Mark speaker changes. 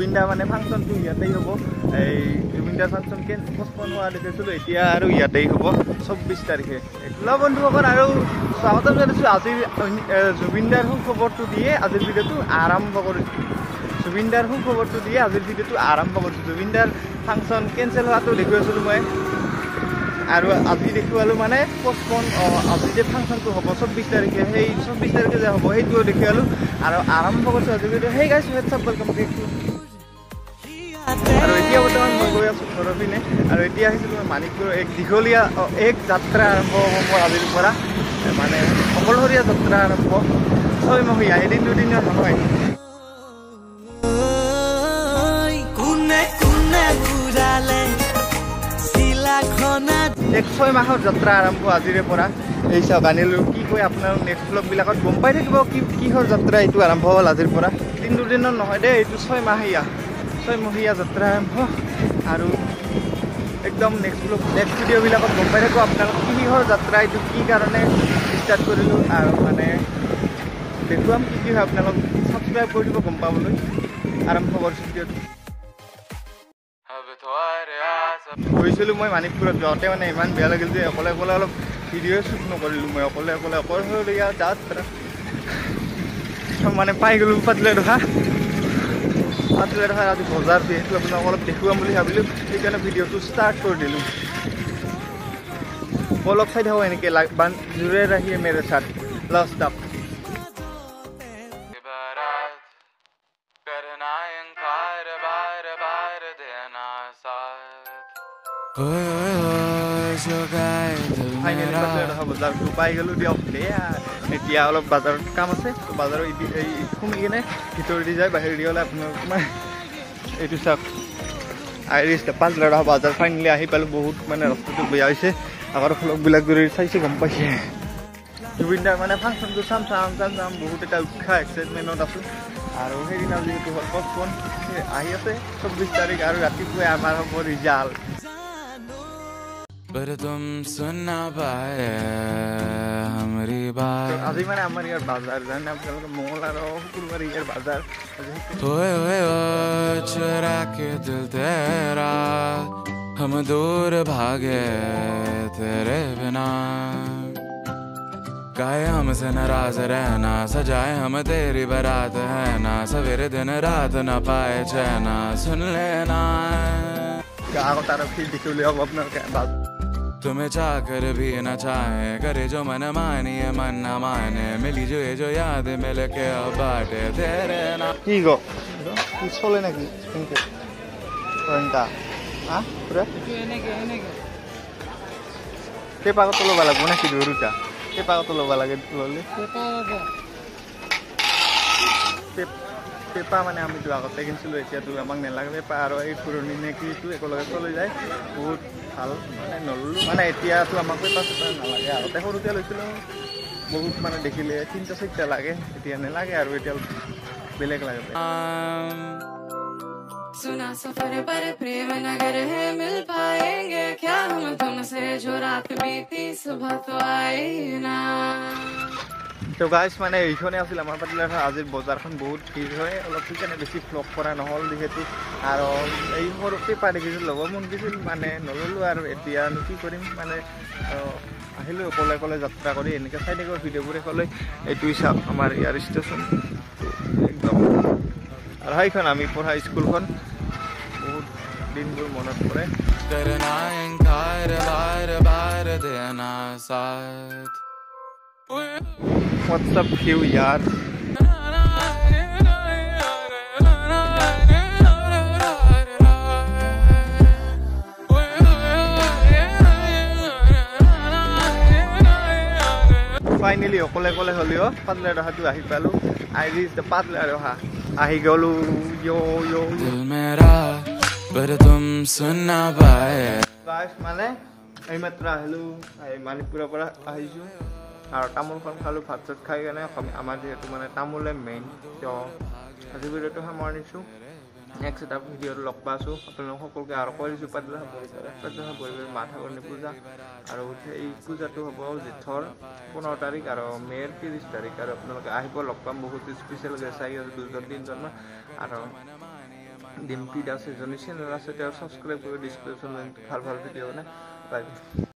Speaker 1: জুবিনদাৰ মানে ফাংচনটো ইয়াতেই হ'ব এই জুবিনদাৰ ফাংচন পোষ্টপন হোৱা দেখিছিলোঁ এতিয়া আৰু ইয়াতেই হ'ব 24 তাৰিখে লগ বন্ধুসকল আৰু স্বাগতম জনাইছোঁ আজিৰ জুবিনদাৰ সুখবৰটো দিয়ে আজিৰ ভিডিঅ'টো আৰম্ভ কৰিছোঁ জুবিনদাৰ সুখবৰটো দিয়ে আজিৰ ভিডিঅ'টো আৰম্ভ কৰিছোঁ জুবিনদাৰ ফাংচন কেঞ্চেল হোৱাটো দেখুৱাইছিলোঁ মই আৰু আজি দেখুৱালোঁ মানে পোষ্টপন আজি যে ফাংচনটো হ'ব 24 তাৰিখে সেই 24 তাৰিখে যে হ'ব সেইটোও দেখুৱালোঁ আৰু আৰম্ভ কৰিছোঁ আজি ভিডিঅ' সেই গাইছোঁ হেডছআপ ৱেলকাম বেক টু আৰু এতিয়া বৰ্তমান মই গৈ আছোঁ ঘৰৰ পিনে আৰু এতিয়া আহিছিলোঁ মই মানিকপুৰৰ এক দীঘলীয়া এক যাত্ৰা আৰম্ভ হ'ব মোৰ আজিৰ পৰা মানে অকলশৰীয়া যাত্ৰা আৰম্ভ 6 মহীয়া এদিন দুদিনৰ নহয় এক 6 মাহৰ যাত্ৰা আৰম্ভ আজিৰে পৰা এই চাওক আনিলোঁ কি কয় আপোনাৰ নেক্সট ব্লগবিলাকত গম পাই থাকিব কিহৰ যাত্ৰা এইটো আৰম্ভ হ'ল আজিৰ পৰা 3 দুদিনৰ নহয় দেই এইটো 6 মহীয়া যাত্ৰা আৰম্ভ আৰু একদম নেক্সট ভিডিঅ'বিলাকত গম পাই থাকিব আপোনালোক কিহৰ যাত্ৰা এইটো কি কাৰণে ষ্টাৰ্ট কৰিলোঁ আৰু মানে দেখুৱাম কি হয় আপোনালোক ছাবস্ক্ৰাইব কৰি দিব গম পাবলৈ আৰম্ভ কৰিছোঁ ভিডিঅ'টো গৈছিলোঁ মই মানিকপুৰত যাওঁতে মানে ইমান বেয়া লাগিল যে অকলে অলপ ভিডিঅ' শ্বুট নকৰিলোঁ মই অকলশৰীয়া যাত্ৰা মানে পাই গ'লোঁ পাতলেডোখা আজি বজাৰ যিহেতু আপোনাক অলপ দেখুৱাম বুলি ভাবিলোঁ সেইকাৰণে ভিডিঅ'টো ষ্টাৰ্ট কৰি দিলোঁ অলপ চাই থাকোঁ এনেকৈ জোৰে ৰাখিয়ে মেৰে চাথ লাষ্ট আপ বজাৰটো পাই গ'লোঁ দিয়ক এতিয়া অলপ বাজাৰত কাম আছে বাজাৰৰ সোমাই কিনে ভিতৰেদি যায় বাহিৰেদি হ'লে আপোনালোক মানে এইটো চাওক আইৰিছ পাঁচলৰা বজাৰ ফাইনেলি আহি পালোঁ বহুত মানে ৰাস্তাটো বেয়া হৈছে আগৰ ফ্লগবিলাক যদি চাইছে গম পাইছে জুবিনদাৰ মানে ফাংচনটো চাম বহুত এটা উৎসাহ এক্সাইটমেণ্টত আছোঁ আৰু সেইদিনা যিহেতু হ'ল পোষ্টপন আহি আছে 24 তাৰিখ আৰু ৰাতিপুৱাই আমাৰ হ'ব ৰিজাল্ট
Speaker 2: पर तुम सुनना पाए हमारी बात
Speaker 1: আজি মানে আমাৰ ইয়াৰ বাজাৰ জানে আপোনালোকে মঙ্গল আৰু শুকুৰবাৰ ইয়াৰ বাজাৰ
Speaker 2: ओए चुरा के दिल तेरा हम दूर भागे तेरे बिना काहे हमसे नाराज रहना सजाए हम तेरी बारात है ना सवेरे दिन रात ना पाए चैना सुन लेना
Speaker 1: আগত আৰু ফিল দেখিবলৈ হ'ব আপোনালোকে
Speaker 2: तुम्हें चाह कर भी न चाहे करे जो मन मानिए मन न माने मिली जो ये जो याद मिल के अब बाटे तेरे ना
Speaker 1: কি গো কি চলে নাকি এনকে পয়েন্টটা পুরা কে পাগত লব লাগব নাকি দৌড়ুটা কে পাগত লব লাগে ললে পেপা মানে আমি আগতে কিনিছিলোঁ এতিয়াতো আমাক নালাগে পেপা আৰু এই পুৰণি নেকিটো একেলগে চলি যায় বহুত ভাল মানে নল'লোঁ মানে এতিয়াতো আমাক পেপা নালাগে আগতে সৰুতে লৈছিলোঁ বহুত মানে দেখিলে 3-4 লাগে এতিয়া নালাগে আৰু এতিয়া বেলেগ লাগে
Speaker 3: सुना सफर पर प्रेम नगर है मिल पाएंगे क्या हम तुमसे जो रात बीती सुबह तो आई ना
Speaker 1: তো গাইছ মানে এইখনে আছিল আমাৰ পাতিলাৰ আজিৰ বজাৰখন বহুত ভিৰ হয় অলপ সেইকাৰণে বেছি ফ্লগ কৰা নহ'ল যিহেতু আৰু এই সৰু পেপা দেখিছিলোঁ ল'ব মন গৈছিল মানে নল'লোঁ আৰু এতিয়া কি কৰিম মানে আহিলোঁ অকলে যাত্ৰা কৰি এনেকৈ চাই থাকোঁ ভিডিঅ'বোৰ ক'লে এইটোৱে চাওক আমাৰ ইয়াৰ ষ্টেচন একদম আৰু সেইখন আমি পঢ়া স্কুলখন বহুত দিনবোৰ মনত পৰে What's up view yaar finally okole holiyo padla rahatu ahi palu I reached the padla raha ahi golu yo
Speaker 2: दिल मेरा पर तुम सुनना पाए
Speaker 1: guys mane ei matra hello ei Manipura para ahisu আৰু তামোলখন খালোঁ ভাত চাত খাই কেনে আমাৰ যিহেতু মানে তামোলে মেইন তো আজি ভিডিঅ'টো সামৰিছোঁ নেক্সট এটা ভিডিঅ'ত লগ পাইছোঁ আপোনালোক সকলোকে আৰু কৈ দিছোঁ পাতলা পৰিৱেশ মাঠাকৰণী পূজা আৰু এই পূজাটো হ'ব জেঠৰ 15 তাৰিখ আৰু মে'ৰ 30 তাৰিখ আৰু আপোনালোকে আহিব লগ পাম বহুত স্পেচিয়েল গেষ্ট আহি আছে 2-3 জন আৰু ডিম্পি দাস এজনী চেনেল আছে, তেওঁ ছাবস্ক্ৰাইব কৰি ডিছক্ৰিপশ্যন লিংক ভাল ভিডিঅ' মানে পাই